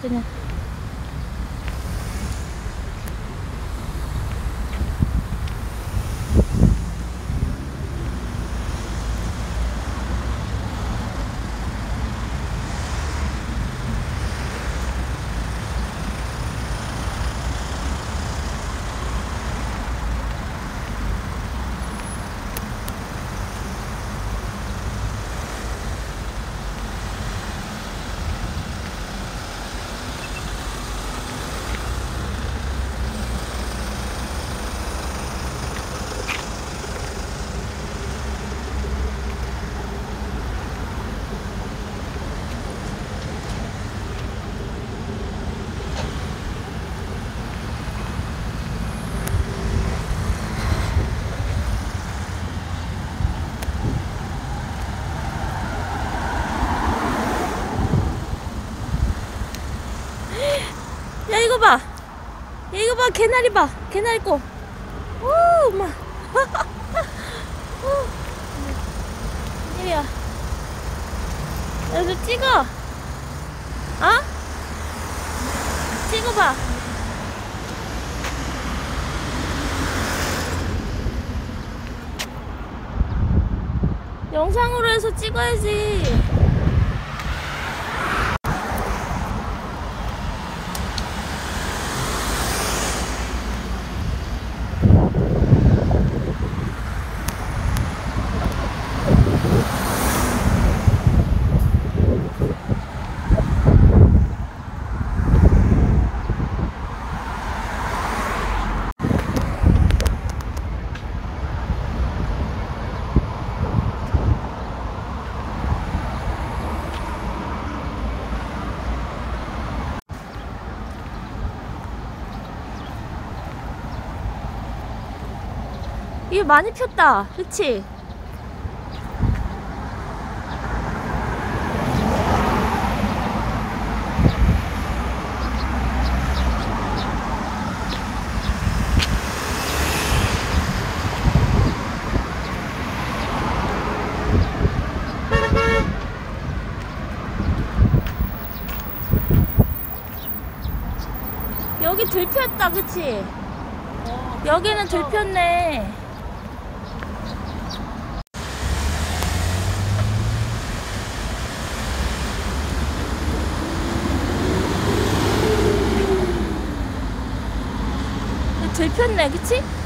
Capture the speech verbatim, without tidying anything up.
그냥. 야 이거 봐. 야 이거 봐. 개나리 봐. 개나리 꼬. 오 엄마. 이리야. 여기서 찍어. 어? 찍어봐. 영상으로 해서 찍어야지. 이게 많이 폈다. 그치? 여기 들폈다. 그치? 어, 여기는 들폈네. 들폈네. 그치?